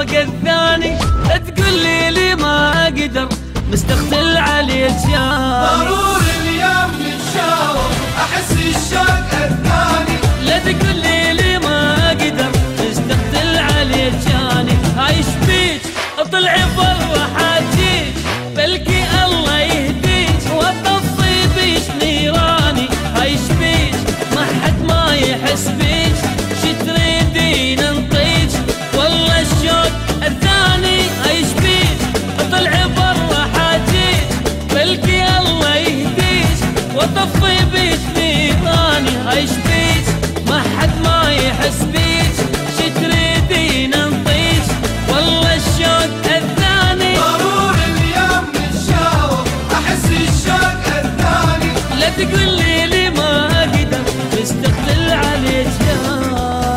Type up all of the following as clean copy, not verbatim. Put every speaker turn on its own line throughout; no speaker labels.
الشوق الثاني. لا تقولي لي ما اقدر مستقتل عليك يا
ضروري اليوم نتشاور احس الشوق الثاني.
لا تقولي لي ما اقدر مستقتل عليك جاني. عايش بيك اطلع برا حاجيك بلكي الله يهديك واطفي بيش نيراني. عايش بيك ما حد ما يحس بيك شي تريدين انطيك والله الشوق الثاني. عايش بيك اطلع برا حاجيك بلكي الله يهديك واطفي بيش نيراني. عايش بيك ما حد ما يحس بيك شي تريدين انطيك والله الشوق الثاني.
ضروري اليوم نتشاور احس الشوق الثاني.
لا تقولي لي ما اقدر مستقتل عليك جاني.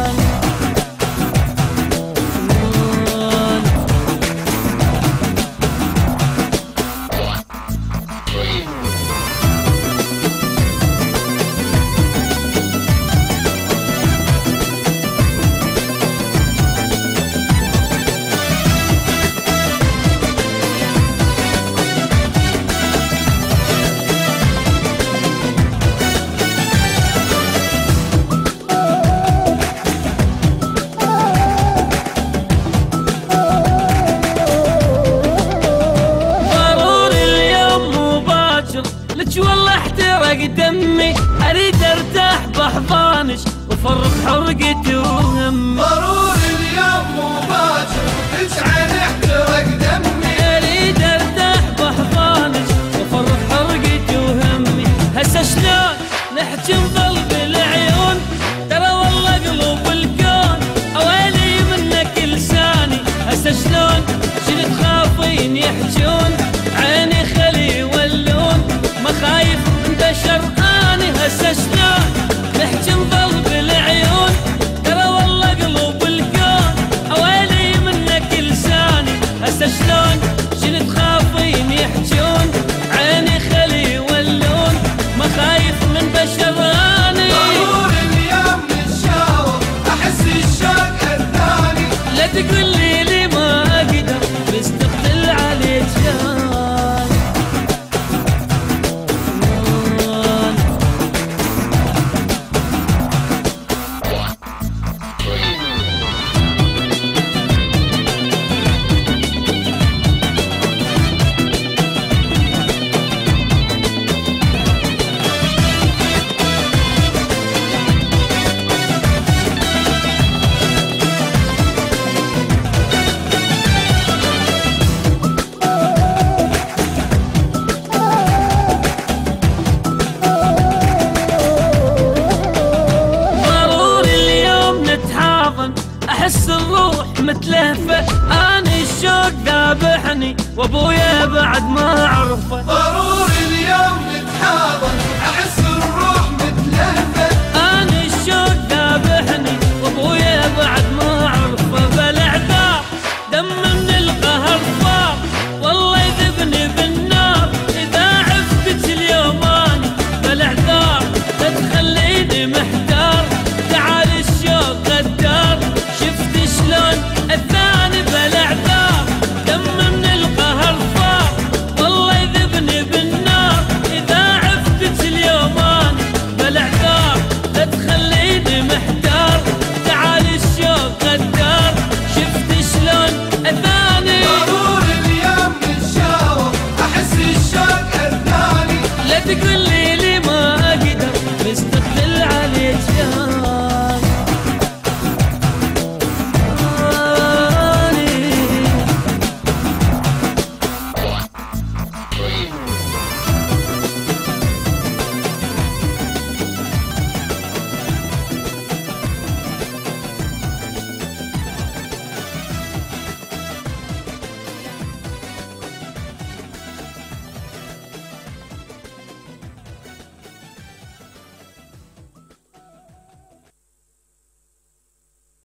والله احترق دمي اريد ارتاح باحضانك وفرق حرقتي وهمي.
ضروري اليوم مو باكر تجعل احترق دمي.
اريد ارتاح باحضانك وفرق حرقتي وهمي. هسه شلون نحكي نظل بالعيون ترى والله قلوب الكون اويلي منك لساني. هسه شلون شنو تخافين يحجون عيني خلي يولون ما خايف من بشر اني. هسه شلون نحكي نظل بالعيون ترى والله قلوب الكون اويلي منك لساني. هسه شلون شنو تخافين يحجون عيني خلي يولون ما خايف من بشر اني.
ضروري اليوم نتشاور احس الشوق الثاني.
لا تقولي لي ما اقدر مستقتل عليك جاني. احس الروح متلهفه اني الشوق ذابحني وابويا بعد ما اعرفه.
ضروري اليوم نتحاضن احس الروح متلهفه
اني الشوق ذابحني وابويا بعد ما اعرفه. بالاعذار دم من القهر فار والله يذبني بالنار اذا عفتك اليوم اني. بالاعذار لا تخليني محتار تعال الشوق غدار شفت شلون الثاني. بالاعذار دم من القهر فار والله يذبني بالنار اذا عفتك اليوم اني. بالاعذار لا تخليني محتار تعال الشوق غدار شفت شلون الثاني.
ضروري اليوم نتشاور احس الشوق الثاني.
لا تقول